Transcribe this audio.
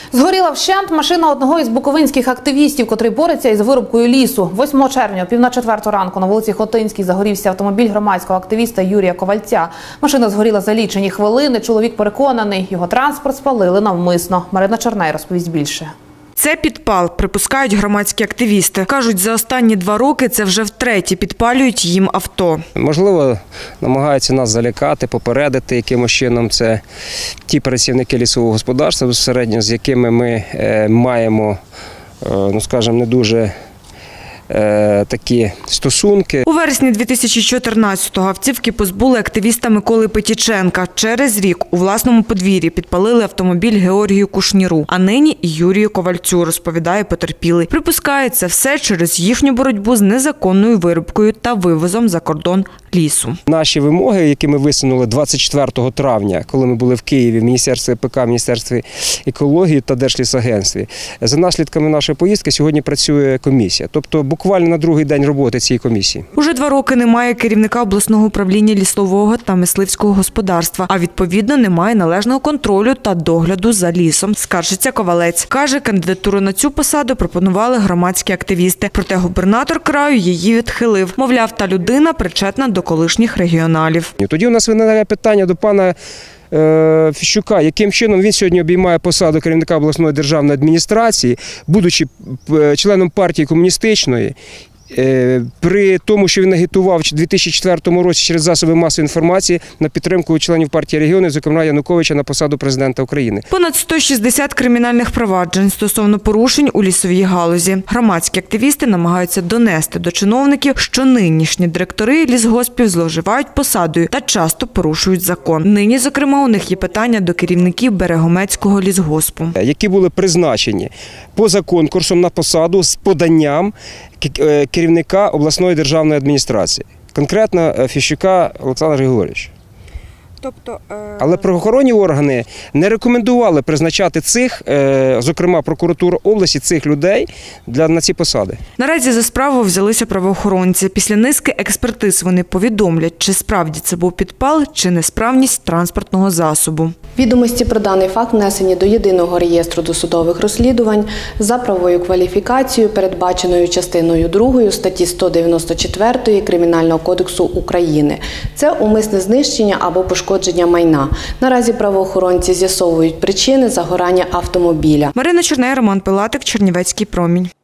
Згоріла вщент машина одного із буковинських активістів, котрий бореться із вирубкою лісу. 8 червня, о 3:30 ранку на вулиці Хотинській загорівся автомобіль громадського активіста Юрія Ковальця. Машина згоріла за лічені хвилини. Чоловік переконаний, його транспорт спалили навмисно. Марина Черней розповість більше. Це підпал, припускають громадські активісти. Кажуть, за останні 2 роки це вже втретє підпалюють їм авто. Можливо, намагаються нас залякати, попередити якимось чином. Це ті працівники лісового господарства, безпосередньо з якими ми маємо, скажімо, не дуже такі стосунки. У вересні 2014-го автівки позбули активіста Миколи Петіченка. Через рік у власному подвір'ї підпалили автомобіль Георгію Кушніру, а нині і Юрію Ковальцю, розповідає потерпілий. Припускають, це все через їхню боротьбу з незаконною вирубкою та вивозом за кордон лісу. Наші вимоги, які ми висунули 24 травня, коли ми були в Києві, в Міністерстві ПК, Міністерстві екології та Держлісагентстві, за наслідками нашої поїздки сьогодні працює комісія. Тобто буквально на другий день роботи цієї комісії. Уже 2 роки немає керівника обласного управління лісового та мисливського господарства, а відповідно немає належного контролю та догляду за лісом, скаржиться Ковалець. Каже, кандидатуру на цю посаду пропонували громадські активісти, проте губернатор краю її відхилив. Мовляв, та людина причетна до колишніх регіоналів. Тоді у нас виникає питання до пана Фіщука, яким чином він сьогодні обіймає посаду керівника обласної державної адміністрації, будучи членом партії комуністичної, при тому, що він агітував у 2004 році через засоби масової інформації на підтримку членів партії регіонів, зокрема Януковича, на посаду президента України. Понад 160 кримінальних проваджень стосовно порушень у лісовій галузі. Громадські активісти намагаються донести до чиновників, що нинішні директори лісгоспів зловживають посадою та часто порушують закон. Нині, зокрема, у них є питання до керівників Берегомецького лісгоспу, які були призначені поза конкурсом на посаду з поданням керівника обласної державної адміністрації, конкретно Фіщука Олександра Григорійовича. Але правоохоронні органи не рекомендували призначати цих, зокрема прокуратура області, цих людей на ці посади. Наразі за справу взялися правоохоронці. Після низки експертиз вони повідомлять, чи справді це був підпал, чи несправність транспортного засобу. Відомості про даний факт внесені до Єдиного реєстру досудових розслідувань за правовою кваліфікацією, передбаченою частиною 2 статті 194 Кримінального кодексу України. Це умисне знищення або пошкодження майна. Наразі правоохоронці з'ясовують причини загорання автомобіля. Марина Черней, Роман Пилатик, Чернівецький промінь.